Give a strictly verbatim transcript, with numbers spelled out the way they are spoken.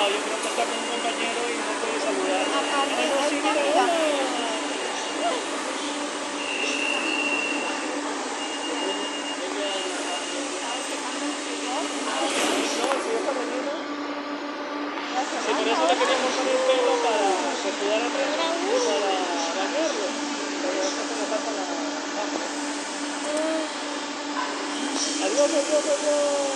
yo creo que está con un compañero y no puede saludar. Aparte, Ah, no, sí, ahorita, mira, mira. hola. No, si esta mañana. Sí, por eso le quería cortar el pelo para que pudiera atrás y para bañarlo. Pero esta se me falta la... Adiós, adiós, adiós.